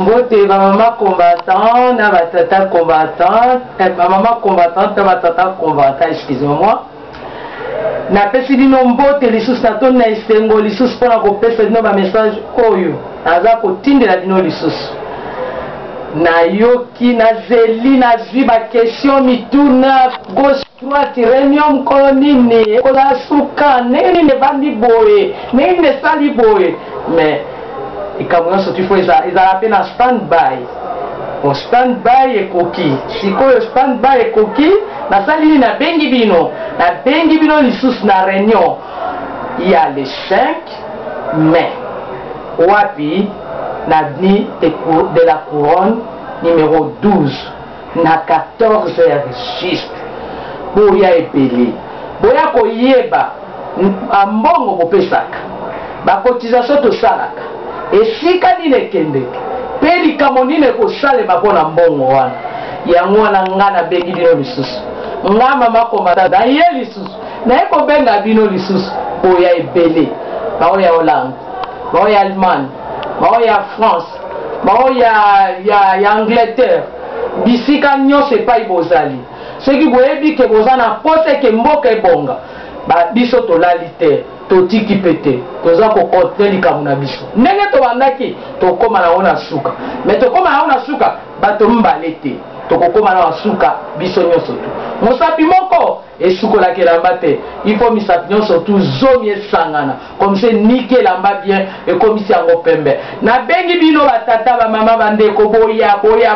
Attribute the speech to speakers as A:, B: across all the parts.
A: Mbote ba maman combattant na ba tata combattant, ba maman combattante na ba tata combattant, excusez-moi. Na pesi bino mbote lisusu na toni na esengo lisusu mpona kopesa bino ba message oyo naza kotindela bino lisusu. Nayoki nazeli nazwi ba question mituna gauche droite réunion mokolo nini ekoza suka ndenge nini ebandi boye ndenge nini esali boye mais likambo nyonso tifo ezala mpe na standby. Standby ekoki sikoyo standby ekoki nasali nini nabengi bino lisusu na réunion ya le 5 mai wapi na dni de la couronne numéro 12 na 14h juste boya ebele boya koyeba mbongo kopesaka bakotisation tosalaka esika nini ekendeke mpe likambo nini ekosalema mpona mbongo wana yango wana nga nabengi bino lisusu nga mama komata na ye lisusu naye kobenga bino lisusu boya ebele bao ya Hollande bao ya Allemagne bao ya France bao ya Angleterre bisika nyonso epai bozali soki boyebi ke boza na posa eke mboka ebonga biso tolali te totiki pe te toza kokonte likambo na biso ndenge tobandaki tokóma nango na suka me tokóma nango na suka bato mbale te tokokóma na suka biso nyonso tu mosapi moko esukolaki elamba te ifo misapi nyonso tu zomi esangana comme se niki elamba bien ekomisi yango pembe nabengi bino batata bamama bandeko boya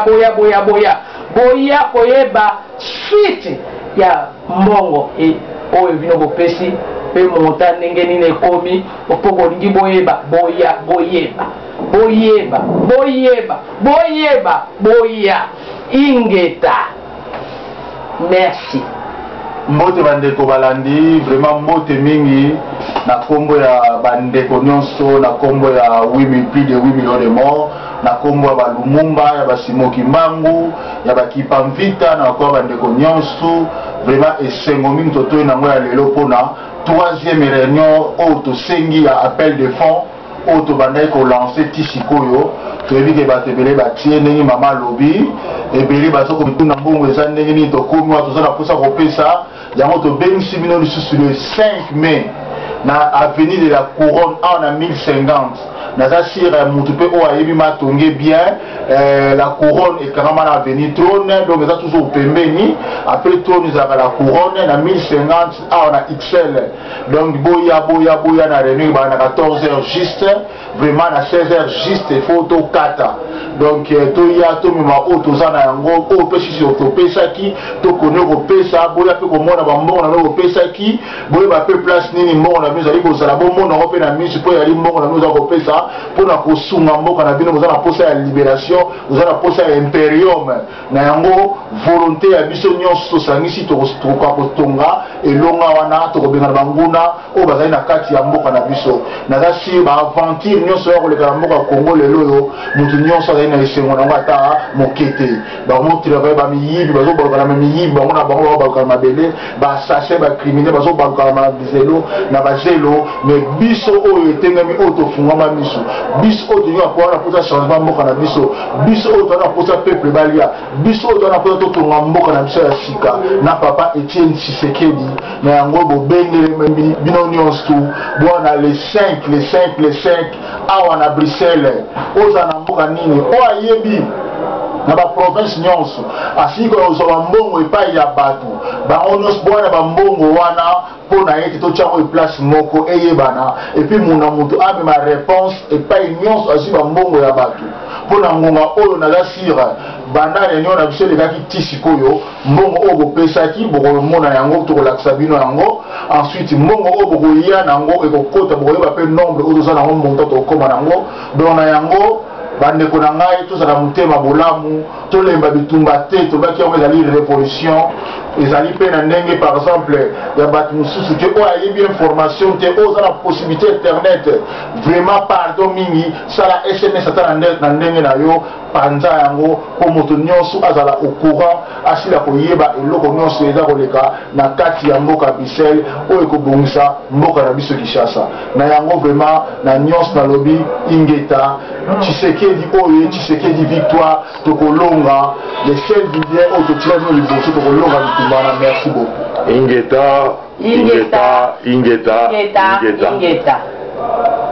A: koyeba suite ya mbongo oyo bino bopesi mpe monta ndenge nini ekomi mpo bolingi boya ingeta. Merci.
B: Mbote bandeko balandi vraiment mbote mingi na kombo ya bandeko nyonso na kombo ya plus de 8 millions de morts na kombo ya balumumba ya basimoki mbangu ya bakipamvita na kwa bandeko nyonso vraiment esengo mingi totoyi nango ya lelo mpona 3e réunion oyo tosengi ya appel de fonds oyo tobandaki kolanse ti sikoyo toyebi ke bato ebele batie ndenge mama alobi ebele bato komituna mbongo eza ndenge nini tokomi wa toza na mposa kopesa yango tobengisi bino lisusu le 5 mai na avenue de la couronne awa na 1050 naza sire mutu mpe oyo ayebi matonge bien la couronne ekangama na avenue trône donc eza toujours pembeni après trône ezalaka la couronne na 1050 awa na XL donc boya na réunion baa na 14h juste vraiment na 16h juste efo tokata donc toya tomema oyo toza na yango oyo mpe sisi topesaki tokoni kopesa boya mpe komona bambongo na bino kopesaki boyeba mpe place nini mbongo na bino ezali kozala bomona yango mpe na misu mpo ezali mbongo na bino oza kopesa mpona kosunga mboka na bino boza na posa ya libération boza na posa ya imperium na yango volonté ya biso nyonso tosangisi tokoka kotonga elonga wana tokobengana banguna oyo bazali na kati ya mboka na biso naza sire baaventure nyonso ya koleka na mboka ya Kongo lelo oyo motu nyonso azali na esengo nango ata moke te bamotravaye bamiyibi bazobalukana mamiyibi bango na bango bazobalukana mabele baassasin bacriminel bazobalukana na bizelo na bazelo mais biso oyo etengami oyo tofungama miso biso oyo tolinga koa na posa changement mboka na biso biso oyo toza na posa peuple balia biso oyo toza na posa totonga mboka na biso ya sika na papa Etienne Tshisekedi na yango bobengele bino nyonso bwana le 5 awa na Bruxelles oza na mboka nini oyo ayebi na baprovince nyonso asili kozwa bambongo epai ya bato bango nyonso bwana bambongo wana mpo na ye te totyango eplace moko eyebana epuis muna moto amema réponse epai nyonso azwi bambongo ya bato mpo na ngonga oyo naza sire banda réunion na biso elekaki ti sikoyo mbongo oyo bopesaki bokomona yango tokolakisa bino yango ensuite mbongo oyo bokoya nango ekokota bokoyeba mpe nombre oyo toza nango monta tokokoma nango donc na yango bandeko na ngai tozala motema bolamu tolemba bitumba te tobaki yango ezali révolution ezali mpe na ndenge par exemple ya bato mosusu te oyo ayebi information te oyo oza na possibilité internet vraiment pardon mingi sala SMS ata na ndenge na yo panza yango po moto nyonso azala au courant asila koyeba eloko nyonso eza koleka na kati ya mboka Bruxelles oyo ekobongisa mboka na biso Kinshasa. Na yango vraiment na nyonso na lobi Ingeta Tshisekedi oyo Tshisekedi victoire tokolonga les chefs d'hiver oyo totirano liboso tokolonga mitumbana. Merci beaucoup.
C: Ingeta.